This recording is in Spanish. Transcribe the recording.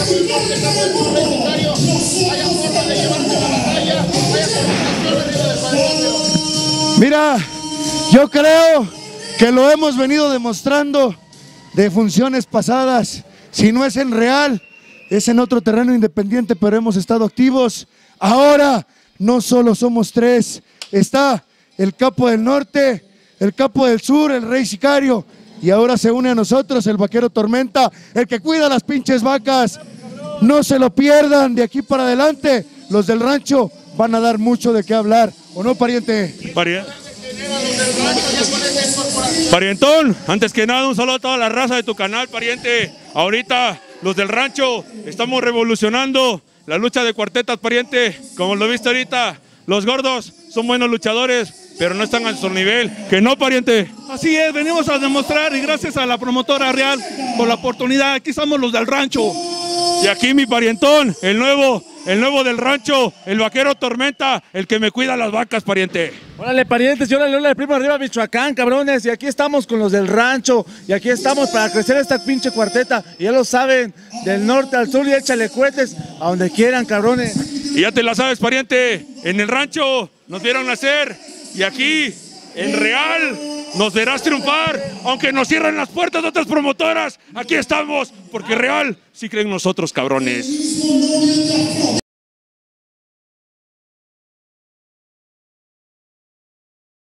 Mira, yo creo que lo hemos venido demostrando de funciones pasadas. Si no es en Real, es en otro terreno independiente, pero hemos estado activos. Ahora no solo somos tres, está el Capo del Norte, el Capo del Sur, el Rey Sicario, y ahora se une a nosotros el Vaquero Tormenta, el que cuida las pinches vacas. No se lo pierdan, de aquí para adelante los del rancho van a dar mucho de qué hablar, ¿o no, pariente? Parientón, antes que nada un saludo a toda la raza de tu canal, pariente. Ahorita los del rancho estamos revolucionando la lucha de cuartetas, pariente. Como lo viste ahorita, los gordos son buenos luchadores, pero no están a su nivel. ¿Que no, pariente? Así es, venimos a demostrar, y gracias a la promotora Real por la oportunidad. Aquí estamos los del rancho. Y aquí mi parientón, el nuevo del rancho, el Vaquero Tormenta, el que me cuida las vacas, pariente. Órale, parientes, y órale, primo arriba, Michoacán, cabrones. Y aquí estamos con los del rancho, y aquí estamos para crecer esta pinche cuarteta. Y ya lo saben, del norte al sur, y échale cohetes a donde quieran, cabrones. Y ya te la sabes, pariente, en el rancho nos vieron nacer, y aquí, en Real, nos verás triunfar, aunque nos cierren las puertas de otras promotoras. Aquí estamos, porque Real sí creen nosotros, cabrones.